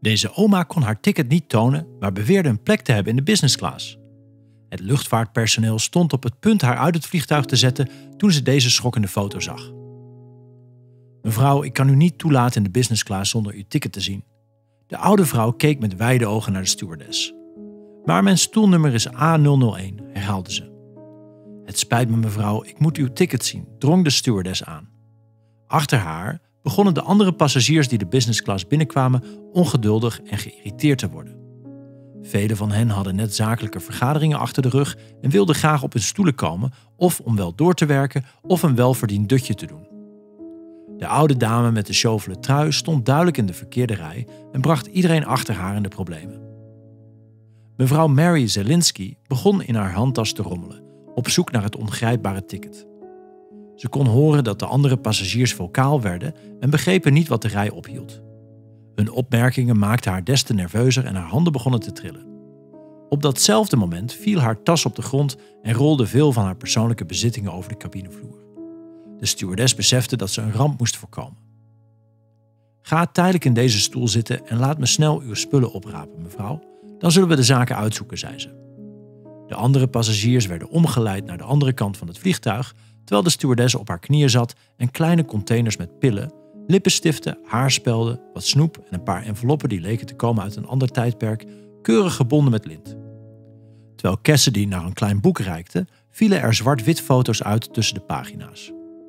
Deze oma kon haar ticket niet tonen, maar beweerde een plek te hebben in de business class. Het luchtvaartpersoneel stond op het punt haar uit het vliegtuig te zetten toen ze deze schokkende foto zag. Mevrouw, ik kan u niet toelaten in de business class zonder uw ticket te zien. De oude vrouw keek met wijde ogen naar de stewardess. Maar mijn stoelnummer is A001, herhaalde ze. Het spijt me mevrouw, ik moet uw ticket zien, drong de stewardess aan. Achter haar begonnen de andere passagiers die de business class binnenkwamen ongeduldig en geïrriteerd te worden. Velen van hen hadden net zakelijke vergaderingen achter de rug en wilden graag op hun stoelen komen of om wel door te werken of een welverdiend dutje te doen. De oude dame met de chauvele trui stond duidelijk in de verkeerde rij en bracht iedereen achter haar in de problemen. Mevrouw Mary Zelinsky begon in haar handtas te rommelen, op zoek naar het ongrijpbare ticket. Ze kon horen dat de andere passagiers vocaal werden en begrepen niet wat de rij ophield. Hun opmerkingen maakten haar des te nerveuzer en haar handen begonnen te trillen. Op datzelfde moment viel haar tas op de grond en rolde veel van haar persoonlijke bezittingen over de cabinevloer. De stewardess besefte dat ze een ramp moest voorkomen. Ga tijdelijk in deze stoel zitten en laat me snel uw spullen oprapen, mevrouw. Dan zullen we de zaken uitzoeken, zei ze. De andere passagiers werden omgeleid naar de andere kant van het vliegtuig, terwijl de stewardess op haar knieën zat en kleine containers met pillen, lippenstiften, haarspelden, wat snoep en een paar enveloppen die leken te komen uit een ander tijdperk, keurig gebonden met lint. Terwijl Cassidy naar een klein boek reikte, vielen er zwart-wit foto's uit tussen de pagina's.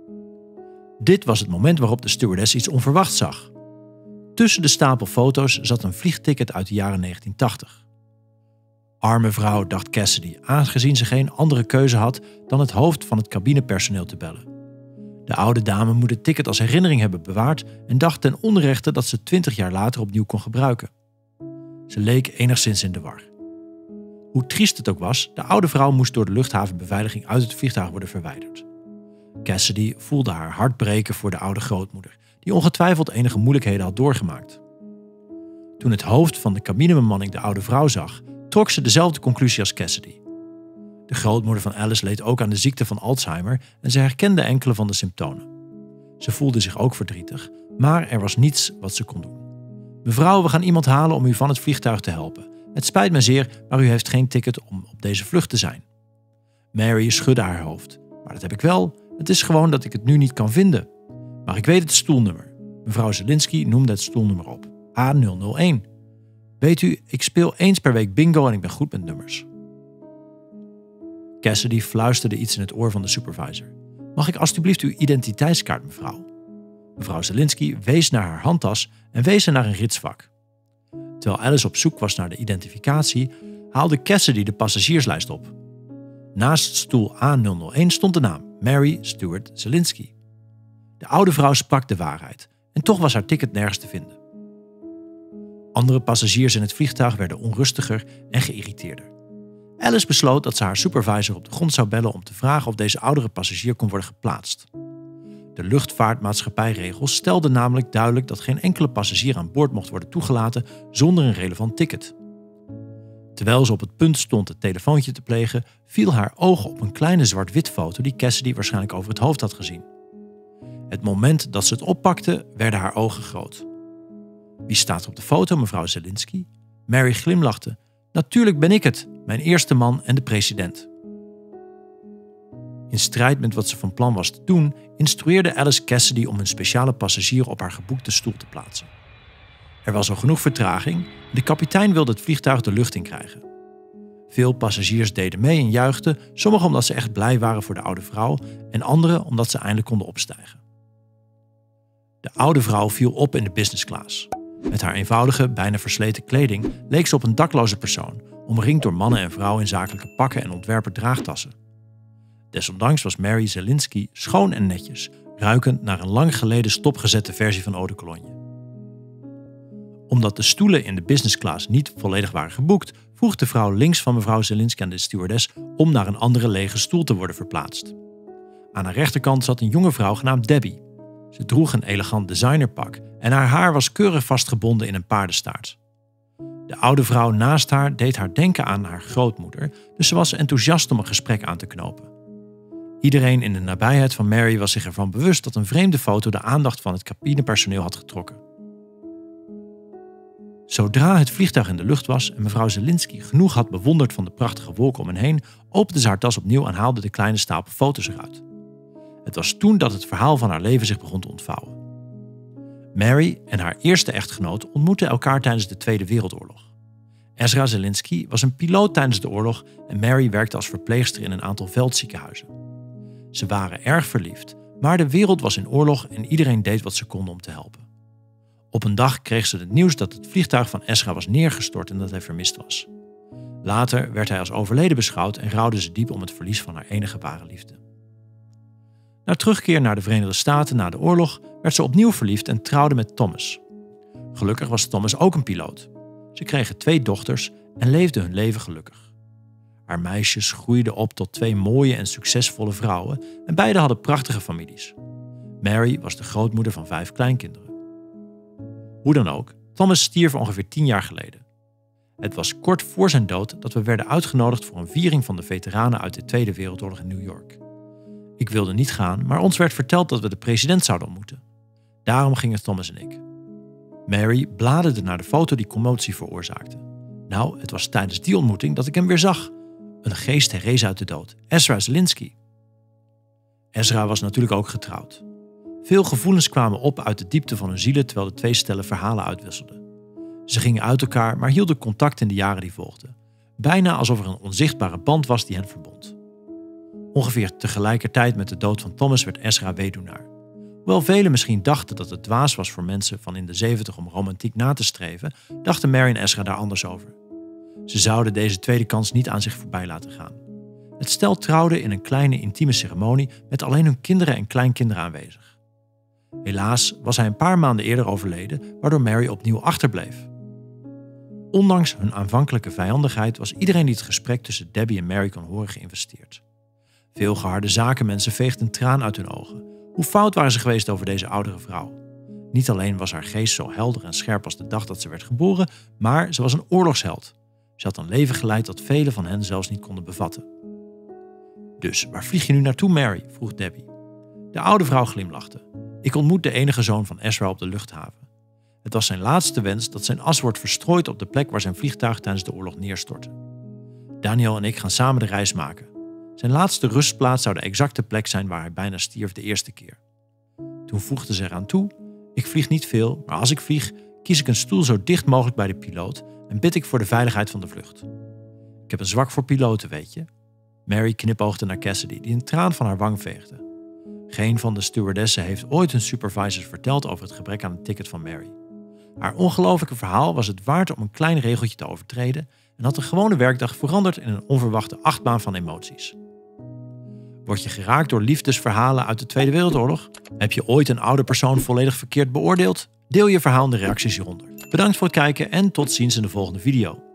Dit was het moment waarop de stewardess iets onverwachts zag. Tussen de stapel foto's zat een vliegticket uit de jaren 1980. Arme vrouw, dacht Cassidy, aangezien ze geen andere keuze had dan het hoofd van het cabinepersoneel te bellen. De oude dame moet het ticket als herinnering hebben bewaard en dacht ten onrechte dat ze 20 jaar later opnieuw kon gebruiken. Ze leek enigszins in de war. Hoe triest het ook was, de oude vrouw moest door de luchthavenbeveiliging uit het vliegtuig worden verwijderd. Cassidy voelde haar hart breken voor de oude grootmoeder, die ongetwijfeld enige moeilijkheden had doorgemaakt. Toen het hoofd van de cabinebemanning de oude vrouw zag, trok ze dezelfde conclusie als Cassidy. De grootmoeder van Alice leed ook aan de ziekte van Alzheimer en ze herkende enkele van de symptomen. Ze voelde zich ook verdrietig, maar er was niets wat ze kon doen. Mevrouw, we gaan iemand halen om u van het vliegtuig te helpen. Het spijt me zeer, maar u heeft geen ticket om op deze vlucht te zijn. Mary schudde haar hoofd. Maar dat heb ik wel. Het is gewoon dat ik het nu niet kan vinden. Maar ik weet het stoelnummer. Mevrouw Zelinsky noemde het stoelnummer op. A001. Weet u, ik speel eens per week bingo en ik ben goed met nummers. Cassidy fluisterde iets in het oor van de supervisor. Mag ik alstublieft uw identiteitskaart, mevrouw? Mevrouw Zelinsky wees naar haar handtas en wees naar een ritsvak. Terwijl Alice op zoek was naar de identificatie, haalde Cassidy de passagierslijst op. Naast stoel A001 stond de naam Mary Stuart Zelinsky. De oude vrouw sprak de waarheid en toch was haar ticket nergens te vinden. Andere passagiers in het vliegtuig werden onrustiger en geïrriteerder. Alice besloot dat ze haar supervisor op de grond zou bellen om te vragen of deze oudere passagier kon worden geplaatst. De luchtvaartmaatschappijregels stelden namelijk duidelijk dat geen enkele passagier aan boord mocht worden toegelaten zonder een relevant ticket. Terwijl ze op het punt stond het telefoontje te plegen, viel haar oog op een kleine zwart-wit foto die Cassidy waarschijnlijk over het hoofd had gezien. Het moment dat ze het oppakte, werden haar ogen groot. Wie staat er op de foto, mevrouw Zelinsky? Mary glimlachte. Natuurlijk ben ik het, mijn eerste man en de president. In strijd met wat ze van plan was te doen, instrueerde Alice Cassidy om een speciale passagier op haar geboekte stoel te plaatsen. Er was al genoeg vertraging en de kapitein wilde het vliegtuig de lucht in krijgen. Veel passagiers deden mee en juichten, sommigen omdat ze echt blij waren voor de oude vrouw en anderen omdat ze eindelijk konden opstijgen. De oude vrouw viel op in de business class. Met haar eenvoudige, bijna versleten kleding leek ze op een dakloze persoon, omringd door mannen en vrouwen in zakelijke pakken en ontwerper draagtassen. Desondanks was Mary Zelinsky schoon en netjes, ruikend naar een lang geleden stopgezette versie van Eau de Cologne. Omdat de stoelen in de business class niet volledig waren geboekt, vroeg de vrouw links van mevrouw Zelinsky aan de stewardess om naar een andere lege stoel te worden verplaatst. Aan haar rechterkant zat een jonge vrouw genaamd Debbie. Ze droeg een elegant designerpak en haar haar was keurig vastgebonden in een paardenstaart. De oude vrouw naast haar deed haar denken aan haar grootmoeder, dus ze was enthousiast om een gesprek aan te knopen. Iedereen in de nabijheid van Mary was zich ervan bewust dat een vreemde foto de aandacht van het cabinepersoneel had getrokken. Zodra het vliegtuig in de lucht was en mevrouw Zelinsky genoeg had bewonderd van de prachtige wolken om hen heen, opende ze haar tas opnieuw en haalde de kleine stapel foto's eruit. Het was toen dat het verhaal van haar leven zich begon te ontvouwen. Mary en haar eerste echtgenoot ontmoetten elkaar tijdens de Tweede Wereldoorlog. Ezra Zelinsky was een piloot tijdens de oorlog en Mary werkte als verpleegster in een aantal veldziekenhuizen. Ze waren erg verliefd, maar de wereld was in oorlog en iedereen deed wat ze kon om te helpen. Op een dag kreeg ze het nieuws dat het vliegtuig van Ezra was neergestort en dat hij vermist was. Later werd hij als overleden beschouwd en rouwde ze diep om het verlies van haar enige ware liefde. Na terugkeer naar de Verenigde Staten na de oorlog werd ze opnieuw verliefd en trouwde met Thomas. Gelukkig was Thomas ook een piloot. Ze kregen 2 dochters en leefden hun leven gelukkig. Haar meisjes groeiden op tot 2 mooie en succesvolle vrouwen en beide hadden prachtige families. Mary was de grootmoeder van 5 kleinkinderen. Hoe dan ook, Thomas stierf ongeveer 10 jaar geleden. Het was kort voor zijn dood dat we werden uitgenodigd voor een viering van de veteranen uit de Tweede Wereldoorlog in New York. Ik wilde niet gaan, maar ons werd verteld dat we de president zouden ontmoeten. Daarom gingen Thomas en ik. Mary bladerde naar de foto die commotie veroorzaakte. Nou, het was tijdens die ontmoeting dat ik hem weer zag. Een geest herrees uit de dood, Ezra Zelinsky. Ezra was natuurlijk ook getrouwd. Veel gevoelens kwamen op uit de diepte van hun zielen terwijl de 2 stellen verhalen uitwisselden. Ze gingen uit elkaar, maar hielden contact in de jaren die volgden. Bijna alsof er een onzichtbare band was die hen verbond. Ongeveer tegelijkertijd met de dood van Thomas werd Ezra weduwnaar. Hoewel velen misschien dachten dat het dwaas was voor mensen van in de 70 om romantiek na te streven, dachten Mary en Ezra daar anders over. Ze zouden deze tweede kans niet aan zich voorbij laten gaan. Het stel trouwde in een kleine intieme ceremonie met alleen hun kinderen en kleinkinderen aanwezig. Helaas was hij een paar maanden eerder overleden, waardoor Mary opnieuw achterbleef. Ondanks hun aanvankelijke vijandigheid was iedereen die het gesprek tussen Debbie en Mary kon horen geïnvesteerd. Veel geharde zakenmensen veegden een traan uit hun ogen. Hoe fout waren ze geweest over deze oudere vrouw? Niet alleen was haar geest zo helder en scherp als de dag dat ze werd geboren, maar ze was een oorlogsheld. Ze had een leven geleid dat velen van hen zelfs niet konden bevatten. Dus waar vlieg je nu naartoe, Mary? Vroeg Debbie. De oude vrouw glimlachte. Ik ontmoet de enige zoon van Ezra op de luchthaven. Het was zijn laatste wens dat zijn as wordt verstrooid op de plek waar zijn vliegtuig tijdens de oorlog neerstortte. Daniel en ik gaan samen de reis maken. Zijn laatste rustplaats zou de exacte plek zijn waar hij bijna stierf de eerste keer. Toen voegde ze eraan toe: ik vlieg niet veel, maar als ik vlieg, kies ik een stoel zo dicht mogelijk bij de piloot en bid ik voor de veiligheid van de vlucht. Ik heb een zwak voor piloten, weet je. Mary knipoogde naar Cassidy, die een traan van haar wang veegde. Geen van de stewardessen heeft ooit hun supervisors verteld over het gebrek aan een ticket van Mary. Haar ongelofelijke verhaal was het waard om een klein regeltje te overtreden en had een gewone werkdag veranderd in een onverwachte achtbaan van emoties. Word je geraakt door liefdesverhalen uit de Tweede Wereldoorlog? Heb je ooit een oude persoon volledig verkeerd beoordeeld? Deel je verhaal in de reacties hieronder. Bedankt voor het kijken en tot ziens in de volgende video.